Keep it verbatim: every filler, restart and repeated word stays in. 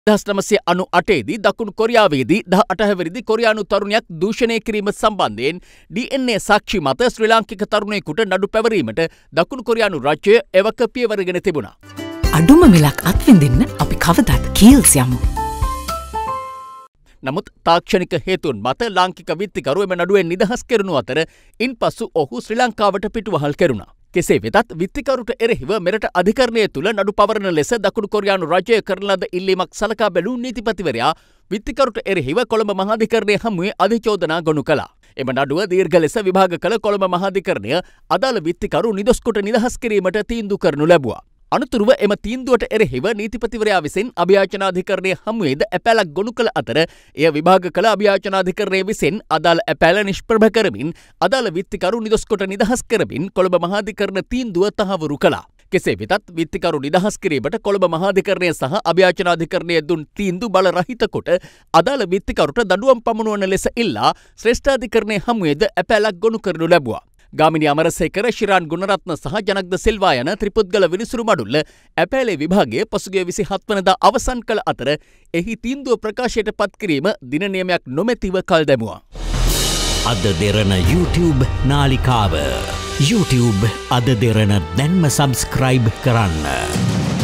දහස් නවසිය අනු අටේදී දකුණු කොරියාවේදී දහ අට හැවිරිදි කොරියානු තරුණියක් දූෂණය කිරීම සම්බන්ධයෙන් ඩී එන් ඒ සාක්ෂි මත ශ්‍රී ලාංකික තරුණයෙකුට නඩු පැවරීමට දකුණු කොරියානු රජය එවක පියවරගෙන තිබුණා. අඩුම මිලක් අත්විඳින්න අපි කවදාත් කීල්ස් යමු. නමුත් තාක්ෂණික හේතුන් මත ලාංකික විත්තිකරු එම නඩුවෙන් නිදහස් කෙරුණු අතර ඉන්පසු ඔහු ශ්‍රී ලංකාවට පිටුවහල් කෙරුණා. කෙසේ වෙතත් විත්තිකරුට එරෙහිව මෙරට අධිකරණය තුළ නඩු පවරන ලෙස දකුණු කොරියානු රජය කරන ලද ඉල්ලීමක් සලකා බැලූ නීතිපතිවරයා විත්තිකරුට එරෙහිව කොළඹ මහාධිකරණය හමුවේ අධිචෝදනා ගොනු කළා. එම නඩුව දීර්ඝ ලෙස විභාග කළ කොළඹ මහාධිකරණය අදාළ විත්තිකරු නිදොස් කොට නිදහස් කිරීමට තීන්දුව කරනු ලැබුවා. අනතුරුව එම තීන්දුවට එරෙහිව නීතිපතිවරයා විසින් අභියාචනාධිකරණය හමුවේද ඇපැලක් ගොනු කළ අතර එය විභාග කළ අභියාචනාධිකරණය විසින් අදාළ ඇපැල නිෂ්ප්‍රභ කරමින් අදාළ විත්තිකරු නිදොස් කොට නිදහස් කරමින් කොළඹ මහාධිකරණ තීන්දුව තහවුරු කළා. කෙසේ වෙතත් විත්තිකරු නිදහස් කිරීමට කොළඹ මහාධිකරණය සහ අභියාචනාධිකරණය දුන් තීන්දුව බල රහිත කොට අදාළ විත්තිකරුට දඬුවම් පමුණුවන ලෙස ඉල්ලා ශ්‍රේෂ්ඨාධිකරණය හමුවේද ඇපැලක් ගොනු කරනු ලැබුවා. ගාමිණී අමරසේකර, ශිරාන් ගුණරත්න සහ ජනක්ද සිල්වා යන ත්‍රිපුද්ගල විනිසුරු මඩුල්ල ඇපෑලේ විභාගය පසුගිය විසිහත් වනදා අවසන් කළ අතර එහි තීන්දුව ප්‍රකාශයට පත් කිරීම දින නියමයක් නොමැතිව කල් දැමුවා. අද දෙරණ YouTube නාලිකාව YouTube අද දෙරණ දැන්ම සබස්ක්‍රයිබ් කරන්න.